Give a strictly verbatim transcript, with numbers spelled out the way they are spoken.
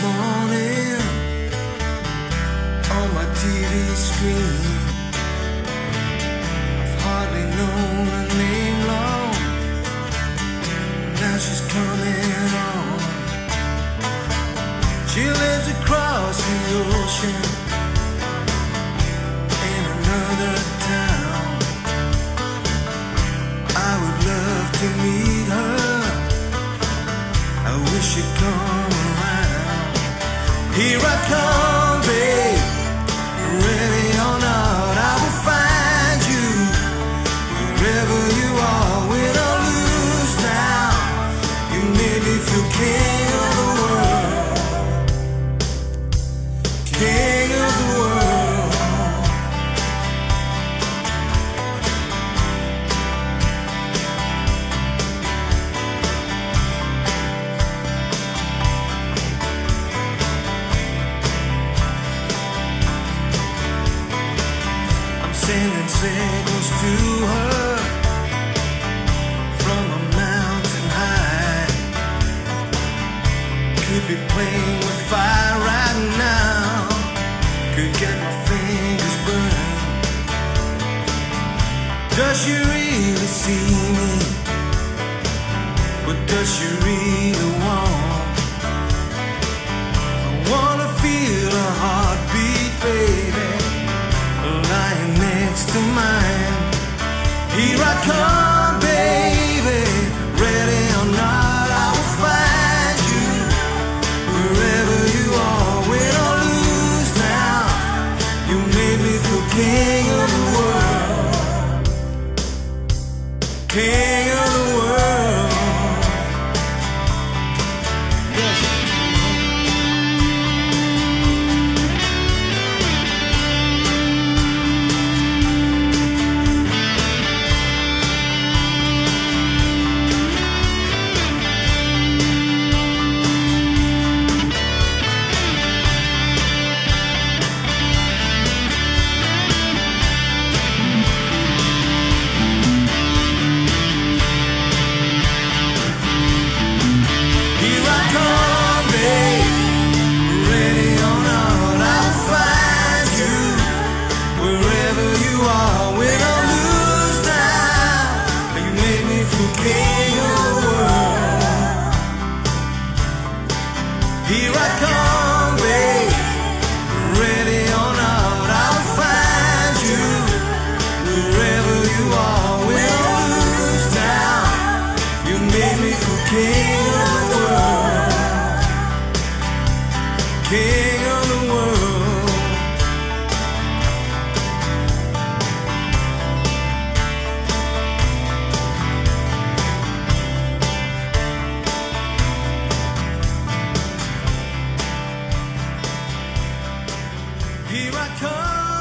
morning on my T V screen. I've hardly known her name long. Now she's coming on. She lives across the ocean in another town. I would love to meet her. I wish you'd come around. Here I come, babe, ready or not, I will find you wherever you are, win or lose now. You made me feel king of the world, king of the world. Sending signals to her from a mountain high. Could be playing with fire right now. Could get my fingers burned. Does she really see me? What does she really want? I wanna feel her heartbeat, baby, lying next to mine. Here I come, baby, ready or not, I will find you wherever you are, win or lose now. You made me feel king of the world, king of the world. Here I come, babe, ready or not, I'll find you wherever you are, win or lose now. You made me feel king of the world, king of the world. Here I come.